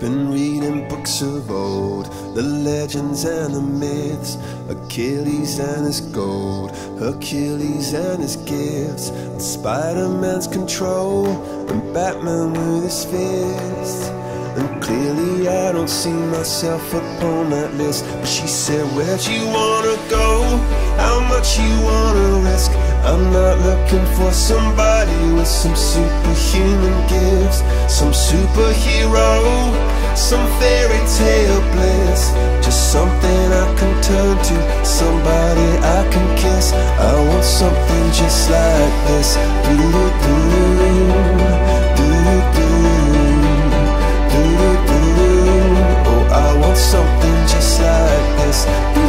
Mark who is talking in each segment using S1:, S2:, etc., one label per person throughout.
S1: Been reading books of old, the legends and the myths, Achilles and his gold, Hercules and his gifts, and Spider-Man's control, and Batman with his fists. And clearly I don't see myself upon that list. But she said, where'd you wanna go? How much you wanna risk? I'm not looking for somebody with some superhuman gifts, some superhero, some fairy tale bliss. Just something I can turn to, somebody I can kiss. I want something just like this. Oh, I want something just like this.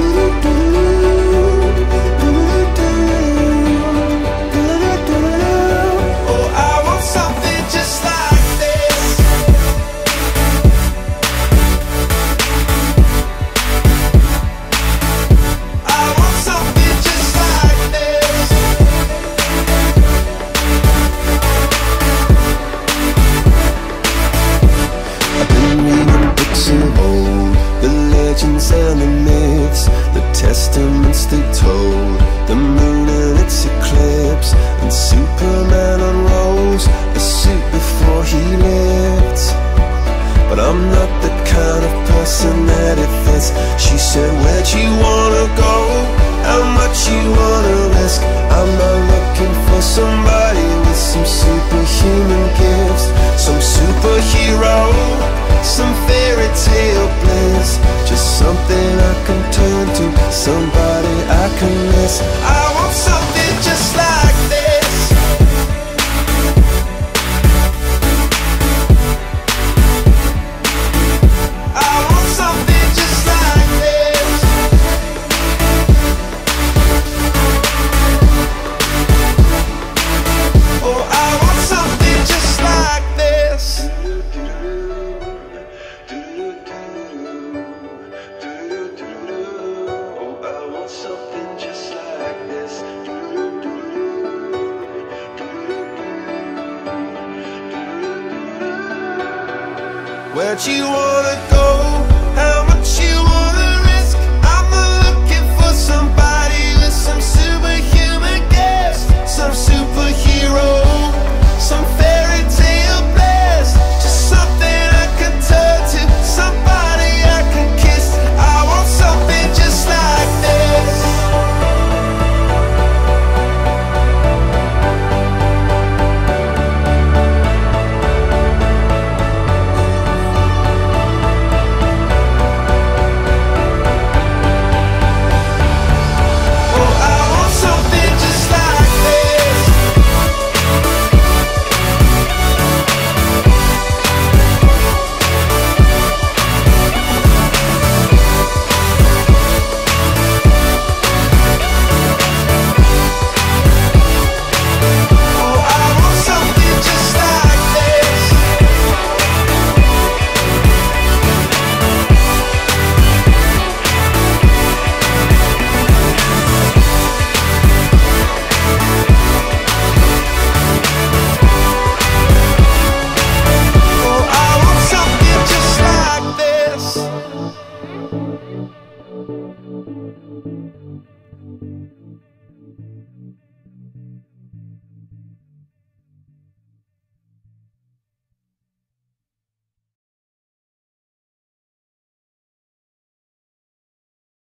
S1: And the myths, the testaments they told, the moon and its eclipse, and Superman unrolls a suit before he lived. But I'm not the kind of person that it fits. She said, where'd you wanna go? How much you wanna risk? I'm not looking for somebody with some superhuman gifts, some superhero, some fairy tale bliss. Just something I can turn to, somebody I can miss. I want something just like this. I want something just like this. Oh, I want something just like this. Something just like this. Where'd you wanna go?